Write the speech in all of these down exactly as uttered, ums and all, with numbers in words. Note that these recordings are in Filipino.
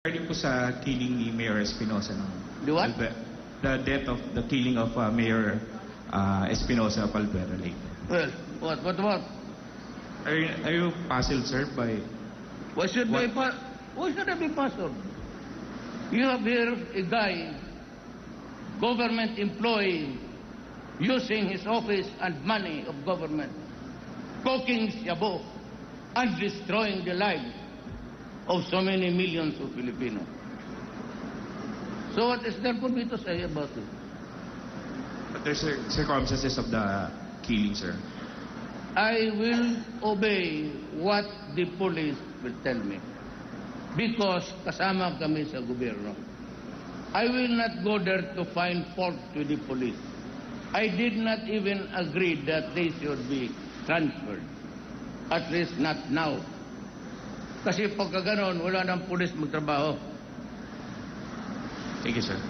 Regarding po sa killing ni Mayor Espinosa. ng The what? Albe- The death of the killing of uh, Mayor uh, Espinosa of Albuera, Leyte. Well, what, what, what? Are, you- are you puzzled, sir, by... Why should I What? pa- Why should I be puzzled? You have here a guy, government employee, using his office and money of government, cooking shabu and destroying the lives of so many millions of Filipinos. So what is there for me to say about it? But there's cir- circumstances of the killing, sir. I will obey what the police will tell me. Because kasama kami sa gobyerno. I will not go there to find fault with the police. I did not even agree that they should be transferred. At least not now. Kasi pagka ganon, wala nang pulis magtrabaho. Thank you, sir.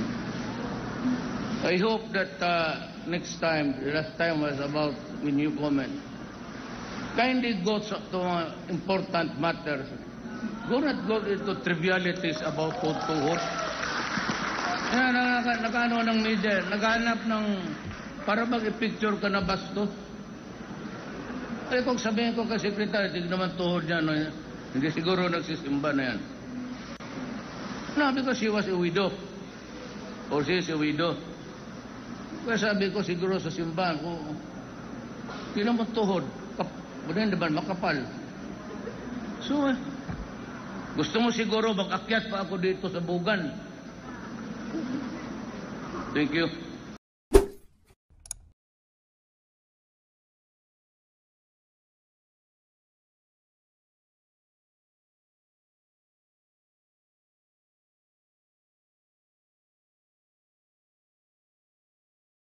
I hope that uh, next time, the last time was about when you comment, kindly go to, to uh, important matters. Do not go into trivialities about tuhod. Yan, nag-ano ng media, naghanap ng, para mag-picture ka na bastos. Ay, kung sabihin ko kay sekretary, tignan naman tuhod niya, no, hindi siguro nagsisimba na yan. No, because she was a widow. Or she is a widow. Kaya sabi ko siguro sa simbahan, kung hindi naman tuhod, kap, hindi ba makapal. So, eh, gusto mo siguro mag-akyat pa ako dito sa bugan. Thank you.